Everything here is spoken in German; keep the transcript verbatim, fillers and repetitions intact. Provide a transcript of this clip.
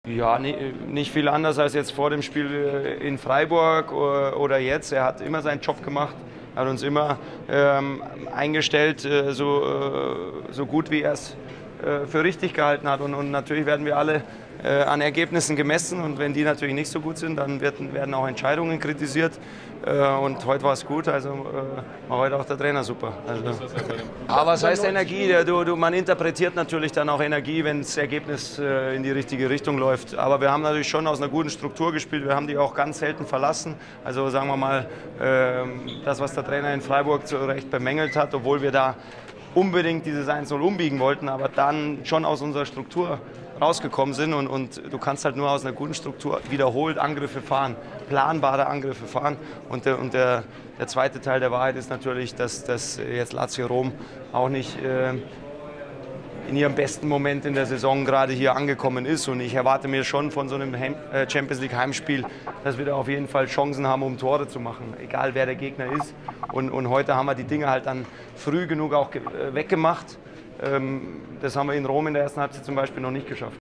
Ja, nicht viel anders als jetzt vor dem Spiel in Freiburg oder jetzt. Er hat immer seinen Job gemacht, hat uns immer ähm, eingestellt, so, so gut wie er es äh, für richtig gehalten hat. Und, und natürlich werden wir alle äh, an Ergebnissen gemessen, und wenn die natürlich nicht so gut sind, dann wird, werden auch Entscheidungen kritisiert. Äh, und heute war es gut, also äh, war heute auch der Trainer super. Also. Aber was heißt Energie? Du, du, man interpretiert natürlich dann auch Energie, wenn das Ergebnis äh, in die richtige Richtung läuft. Aber wir haben natürlich schon aus einer guten Struktur gespielt. Wir haben die auch ganz selten verlassen. Also sagen wir mal, äh, das, was der Trainer in Freiburg zu Recht bemängelt hat, obwohl wir da unbedingt dieses eins null umbiegen wollten, aber dann schon aus unserer Struktur rausgekommen sind, und, und du kannst halt nur aus einer guten Struktur wiederholt Angriffe fahren, planbare Angriffe fahren, und, der, und der, der zweite Teil der Wahrheit ist natürlich, dass, dass jetzt Lazio Rom auch nicht äh, in ihrem besten Moment in der Saison gerade hier angekommen ist, und ich erwarte mir schon von so einem Champions League Heimspiel, dass wir da auf jeden Fall Chancen haben, um Tore zu machen, egal wer der Gegner ist, und, und heute haben wir die Dinge halt dann früh genug auch weggemacht. Das haben wir in Rom in der ersten Halbzeit zum Beispiel noch nicht geschafft.